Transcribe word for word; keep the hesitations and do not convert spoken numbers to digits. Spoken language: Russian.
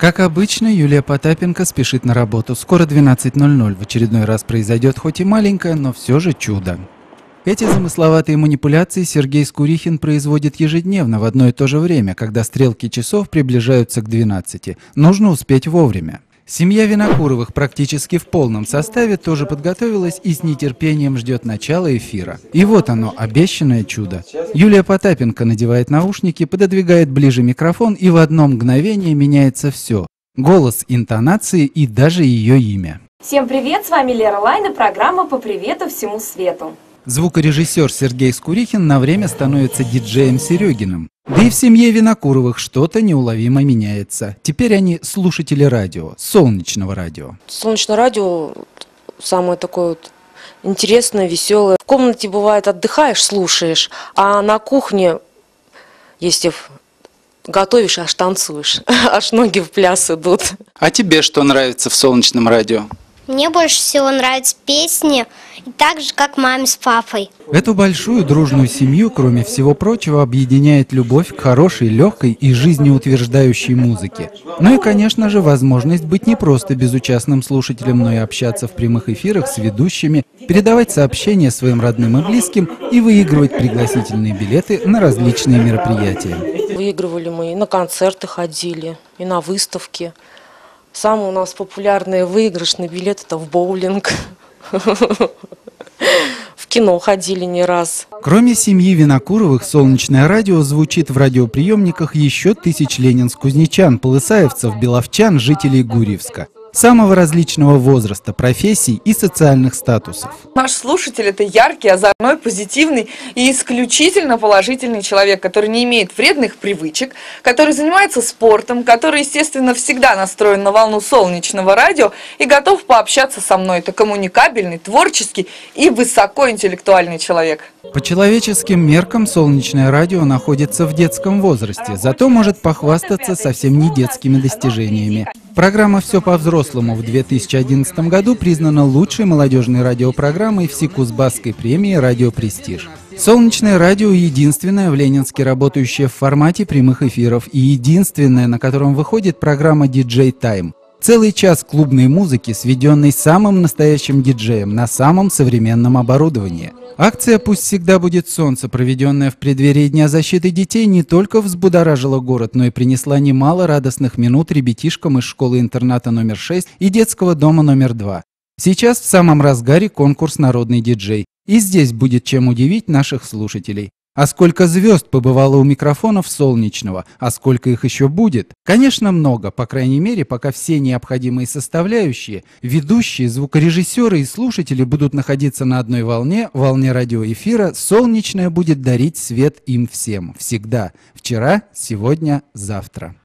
Как обычно, Юлия Потапенко спешит на работу. Скоро двенадцать ноль ноль. В очередной раз произойдет хоть и маленькое, но все же чудо. Эти замысловатые манипуляции Сергей Скурихин производит ежедневно в одно и то же время, когда стрелки часов приближаются к двенадцати. Нужно успеть вовремя. Семья Винокуровых практически в полном составе тоже подготовилась и с нетерпением ждет начала эфира. И вот оно, обещанное чудо. Юлия Потапенко надевает наушники, пододвигает ближе микрофон, и в одно мгновение меняется все. Голос, интонации и даже ее имя. Всем привет, с вами Лера Лайн и программа «По привету всему свету». Звукорежиссер Сергей Скурихин на время становится диджеем Серегиным. Да и в семье Винокуровых что-то неуловимо меняется. Теперь они слушатели радио, солнечного радио. Солнечное радио самое такое вот интересное, веселое. В комнате бывает отдыхаешь, слушаешь, а на кухне, если готовишь, аж танцуешь, аж ноги в пляс идут. А тебе что нравится в солнечном радио? Мне больше всего нравятся песни, и так же, как маме с папой. Эту большую дружную семью, кроме всего прочего, объединяет любовь к хорошей, легкой и жизнеутверждающей музыке. Ну и, конечно же, возможность быть не просто безучастным слушателем, но и общаться в прямых эфирах с ведущими, передавать сообщения своим родным и близким и выигрывать пригласительные билеты на различные мероприятия. Выигрывали мы, и на концерты ходили, и на выставки. Самый у нас популярный выигрышный билет – это в боулинг. В кино ходили не раз. Кроме семьи Винокуровых, солнечное радио звучит в радиоприемниках еще тысяч ленинск-кузнечан, полысаевцев, беловчан, жителей Гурьевска. Самого различного возраста, профессий и социальных статусов. Наш слушатель – это яркий, озорной, позитивный и исключительно положительный человек, который не имеет вредных привычек, который занимается спортом, который, естественно, всегда настроен на волну солнечного радио и готов пообщаться со мной. Это коммуникабельный, творческий и высокоинтеллектуальный человек. По человеческим меркам солнечное радио находится в детском возрасте, зато может похвастаться совсем не детскими достижениями. Программа «Все по-взрослому» в две тысячи одиннадцатом году признана лучшей молодежной радиопрограммой в Сикузбасской премии «Радио Престиж». Солнечное радио – единственное в Ленинске работающее в формате прямых эфиров и единственное, на котором выходит программа «Диджей Тайм». Целый час клубной музыки, сведенной самым настоящим диджеем на самом современном оборудовании. Акция «Пусть всегда будет солнце», проведенная в преддверии Дня защиты детей, не только взбудоражила город, но и принесла немало радостных минут ребятишкам из школы-интерната номер шесть и детского дома номер два. Сейчас в самом разгаре конкурс «Народный диджей». И здесь будет чем удивить наших слушателей. А сколько звезд побывало у микрофонов солнечного, а сколько их еще будет? Конечно, много, по крайней мере, пока все необходимые составляющие, ведущие, звукорежиссеры и слушатели будут находиться на одной волне, волне радиоэфира, солнечное будет дарить свет им всем. Всегда. Вчера, сегодня, завтра.